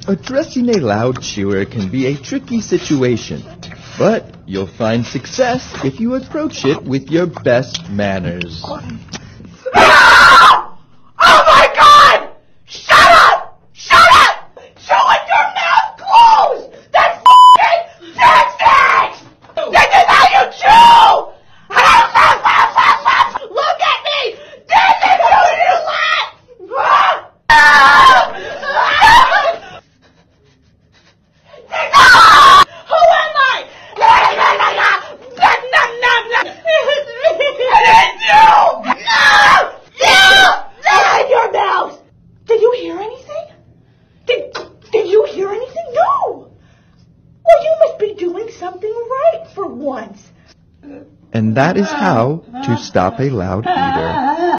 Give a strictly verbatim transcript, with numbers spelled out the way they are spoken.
Addressing a loud chewer can be a tricky situation, but you'll find success if you approach it with your best manners. Ah! Oh my God! Shut up! Shut up! Chew with your mouth closed! That's f***ing sexist! This is how you chew! Look at me! This is how you laugh! Who am I? It's you! No! You! Shut your mouth! Did you hear anything? Did, did you hear anything? No! Well, you must be doing something right for once. And that is how to stop a loud eater.